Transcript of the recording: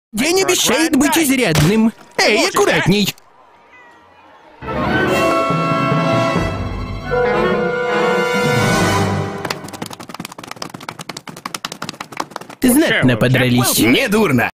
День обещает быть изрядным. Эй, аккуратней! Знатно подрались. Недурно.